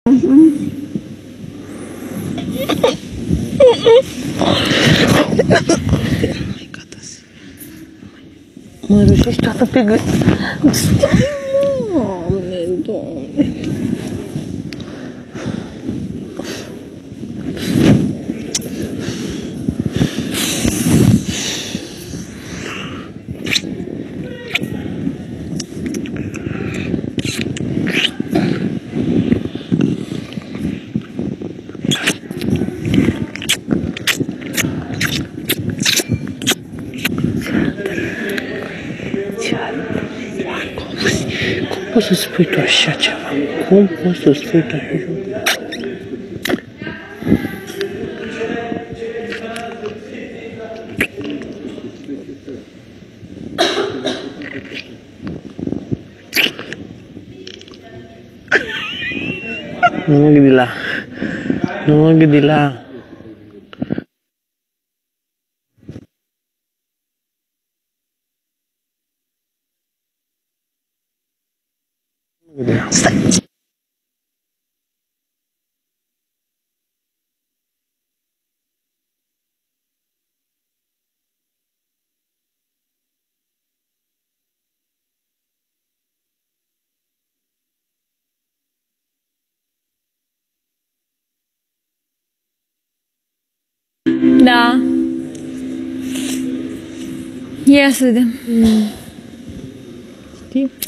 Mă rușești toată pe gât. Stai, Doamne, Doamne. Cum poți să spui tu așa ceva? Cum poți să spui tu așa ceva? Nu mă gândi la... Nu mă gândi la... Stai! Da. Ia să vedem. Știi?